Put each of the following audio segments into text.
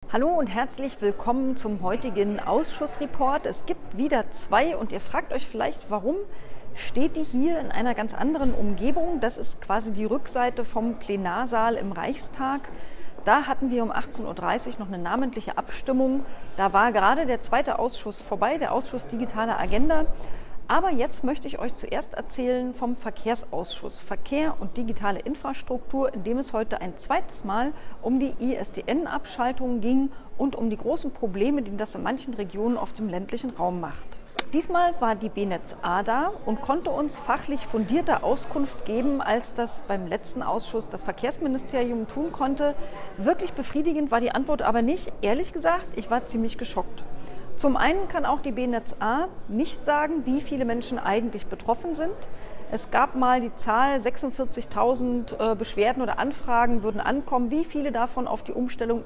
Hallo und herzlich willkommen zum heutigen Ausschussreport. Es gibt wieder zwei und ihr fragt euch vielleicht, warum steht die hier in einer ganz anderen Umgebung? Das ist quasi die Rückseite vom Plenarsaal im Reichstag. Da hatten wir um 18:30 Uhr noch eine namentliche Abstimmung. Da war gerade der zweite Ausschuss vorbei, der Ausschuss Digitale Agenda. Aber jetzt möchte ich euch zuerst erzählen vom Verkehrsausschuss Verkehr und digitale Infrastruktur, in dem es heute ein zweites Mal um die ISDN-Abschaltung ging und um die großen Probleme, die das in manchen Regionen auf dem ländlichen Raum macht. Diesmal war die BNetzA da und konnte uns fachlich fundierte Auskunft geben, als das beim letzten Ausschuss das Verkehrsministerium tun konnte. Wirklich befriedigend war die Antwort aber nicht. Ehrlich gesagt, ich war ziemlich geschockt. Zum einen kann auch die BNetzA nicht sagen, wie viele Menschen eigentlich betroffen sind. Es gab mal die Zahl, 46.000 Beschwerden oder Anfragen würden ankommen. Wie viele davon auf die Umstellung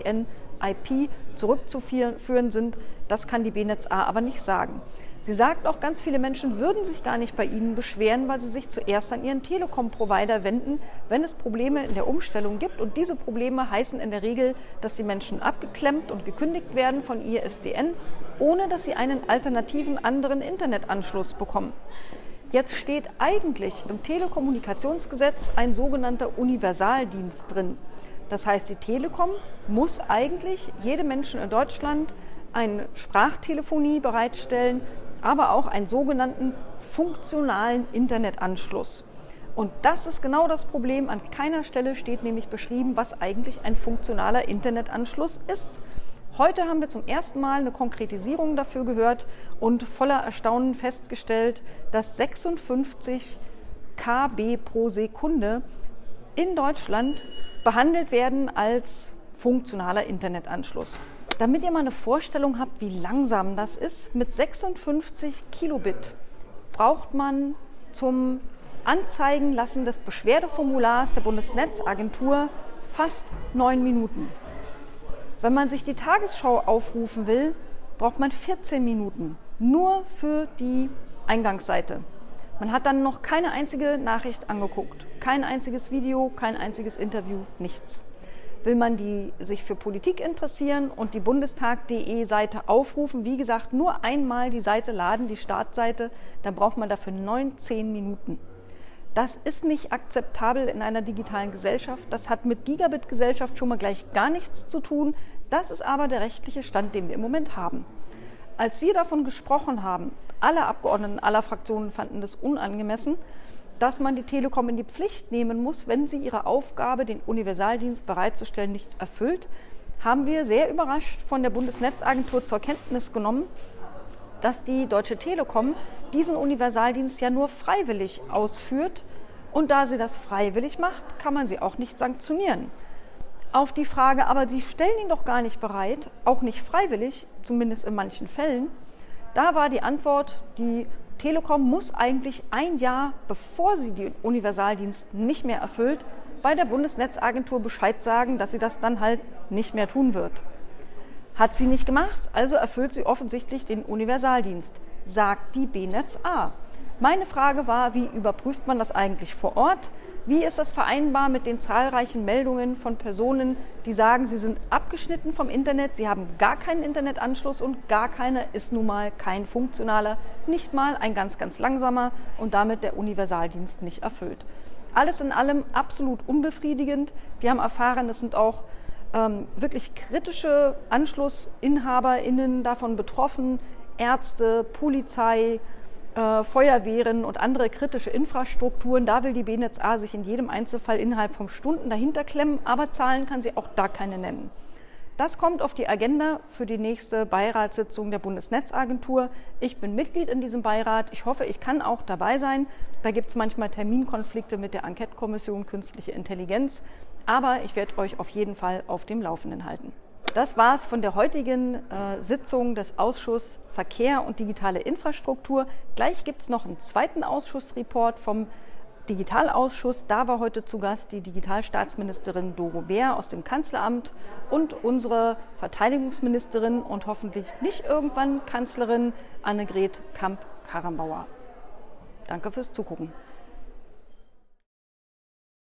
ISDN-IP zurückzuführen sind, das kann die BNetzA aber nicht sagen. Sie sagt auch, ganz viele Menschen würden sich gar nicht bei Ihnen beschweren, weil sie sich zuerst an ihren Telekom-Provider wenden, wenn es Probleme in der Umstellung gibt. Und diese Probleme heißen in der Regel, dass die Menschen abgeklemmt und gekündigt werden von ISDN, ohne dass sie einen alternativen anderen Internetanschluss bekommen. Jetzt steht eigentlich im Telekommunikationsgesetz ein sogenannter Universaldienst drin. Das heißt, die Telekom muss eigentlich jedem Menschen in Deutschland eine Sprachtelefonie bereitstellen, aber auch einen sogenannten funktionalen Internetanschluss. Und das ist genau das Problem. An keiner Stelle steht nämlich beschrieben, was eigentlich ein funktionaler Internetanschluss ist. Heute haben wir zum ersten Mal eine Konkretisierung dafür gehört und voller Erstaunen festgestellt, dass 56 KB pro Sekunde in Deutschland behandelt werden als funktionaler Internetanschluss. Damit ihr mal eine Vorstellung habt, wie langsam das ist, mit 56 Kilobit braucht man zum Anzeigenlassen des Beschwerdeformulars der Bundesnetzagentur fast 9 Minuten. Wenn man sich die Tagesschau aufrufen will, braucht man 14 Minuten, nur für die Eingangsseite. Man hat dann noch keine einzige Nachricht angeguckt, kein einziges Video, kein einziges Interview, nichts. Will man sich für Politik interessieren und die Bundestag.de Seite aufrufen, wie gesagt, nur einmal die Seite laden, die Startseite, dann braucht man dafür 19 Minuten. Das ist nicht akzeptabel in einer digitalen Gesellschaft. Das hat mit Gigabit-Gesellschaft schon mal gleich gar nichts zu tun. Das ist aber der rechtliche Stand, den wir im Moment haben. Als wir davon gesprochen haben, alle Abgeordneten aller Fraktionen fanden das unangemessen, dass man die Telekom in die Pflicht nehmen muss, wenn sie ihre Aufgabe, den Universaldienst bereitzustellen, nicht erfüllt, haben wir sehr überrascht von der Bundesnetzagentur zur Kenntnis genommen, dass die Deutsche Telekom diesen Universaldienst ja nur freiwillig ausführt. Und da sie das freiwillig macht, kann man sie auch nicht sanktionieren. Auf die Frage, aber Sie stellen ihn doch gar nicht bereit, auch nicht freiwillig, zumindest in manchen Fällen, da war die Antwort, die Telekom muss eigentlich ein Jahr, bevor sie den Universaldienst nicht mehr erfüllt, bei der Bundesnetzagentur Bescheid sagen, dass sie das dann halt nicht mehr tun wird. Hat sie nicht gemacht, also erfüllt sie offensichtlich den Universaldienst, sagt die BNetzA. Meine Frage war, wie überprüft man das eigentlich vor Ort? Wie ist das vereinbar mit den zahlreichen Meldungen von Personen, die sagen, sie sind abgeschnitten vom Internet, sie haben gar keinen Internetanschluss und gar keiner ist nun mal kein funktionaler, nicht mal ein ganz, ganz langsamer und damit der Universaldienst nicht erfüllt. Alles in allem absolut unbefriedigend. Wir haben erfahren, es sind auch wirklich kritische AnschlussinhaberInnen davon betroffen, Ärzte, Polizei, Feuerwehren und andere kritische Infrastrukturen. Da will die BNetzA sich in jedem Einzelfall innerhalb von Stunden dahinter klemmen, aber Zahlen kann sie auch da keine nennen. Das kommt auf die Agenda für die nächste Beiratssitzung der Bundesnetzagentur. Ich bin Mitglied in diesem Beirat. Ich hoffe, ich kann auch dabei sein. Da gibt es manchmal Terminkonflikte mit der Enquete-Kommission Künstliche Intelligenz. Aber ich werde euch auf jeden Fall auf dem Laufenden halten. Das war es von der heutigen Sitzung des Ausschusses Verkehr und digitale Infrastruktur. Gleich gibt es noch einen zweiten Ausschussreport vom Digitalausschuss. Da war heute zu Gast die Digitalstaatsministerin Doro Bär aus dem Kanzleramt und unsere Verteidigungsministerin und hoffentlich nicht irgendwann Kanzlerin Annegret Kramp-Karrenbauer. Danke fürs Zugucken.